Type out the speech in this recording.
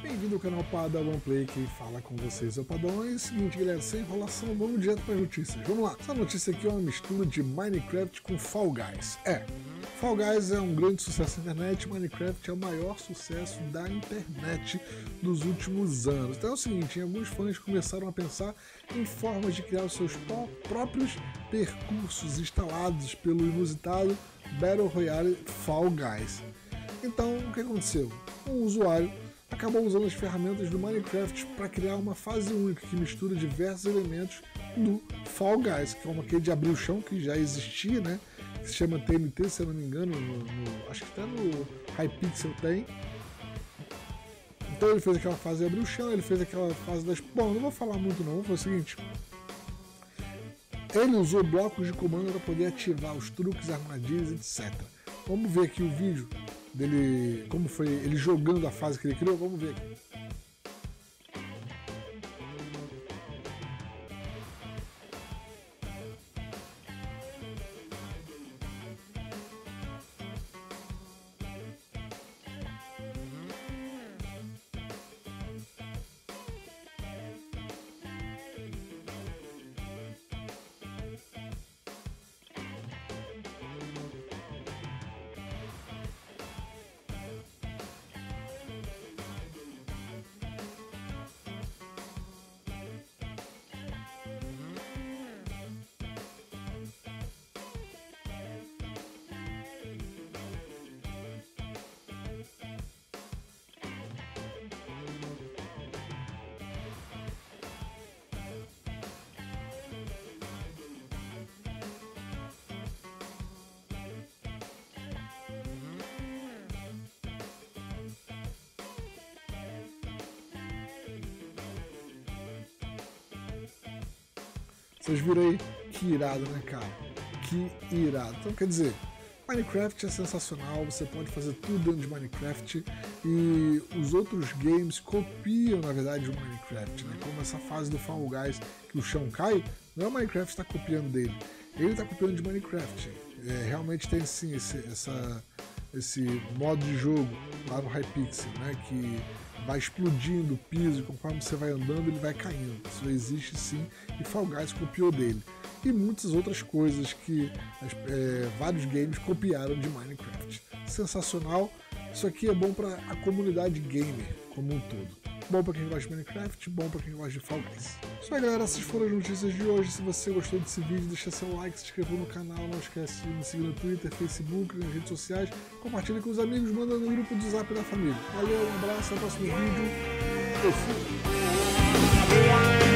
Bem-vindo ao canal Padawan Play, que fala com vocês. É o Padawan. E é o seguinte, galera, sem enrolação, vamos direto para as notícias. Vamos lá. Essa notícia aqui é uma mistura de Minecraft com Fall Guys. Fall Guys é um grande sucesso na internet, Minecraft é o maior sucesso da internet dos últimos anos. Então é o seguinte, alguns fãs começaram a pensar em formas de criar os seus próprios percursos instalados pelo inusitado Battle Royale Fall Guys. Então, o que aconteceu? Um usuário acabou usando as ferramentas do Minecraft para criar uma fase única que mistura diversos elementos do Fall Guys, que é uma que de abrir o chão que já existia, né? Que se chama TNT, se eu não me engano, acho que até no Hypixel tem. Então ele fez aquela fase de abrir o chão, ele fez aquela fase das... Bom, não vou falar muito não, foi o seguinte. Ele usou blocos de comando para poder ativar os truques, armadilhas, etc. Vamos ver aqui o vídeo dele, como foi ele jogando a fase que ele criou, vamos ver aqui. Vocês viram aí? Que irado, né, cara? Que irado. Então, quer dizer, Minecraft é sensacional, você pode fazer tudo dentro de Minecraft e os outros games copiam, na verdade, o Minecraft, né? Como essa fase do Fall Guys, que o chão cai, não é o Minecraft que está copiando dele, ele está copiando de Minecraft. Realmente tem, sim, esse modo de jogo lá no Hypixel, né? Que vai explodindo o piso e conforme você vai andando ele vai caindo. Isso existe sim e Fall Guys copiou dele. E muitas outras coisas que vários games copiaram de Minecraft. Sensacional. Isso aqui é bom para a comunidade gamer como um todo. Bom para quem gosta de Minecraft, bom para quem gosta de Fall Guys. Isso aí, galera, essas foram as notícias de hoje. Se você gostou desse vídeo, deixa seu like, se inscreva no canal, não esquece de me seguir no Twitter, Facebook, nas redes sociais, compartilhe com os amigos, manda no grupo do Zap da família. Valeu, um abraço, até o próximo vídeo. Eu fui.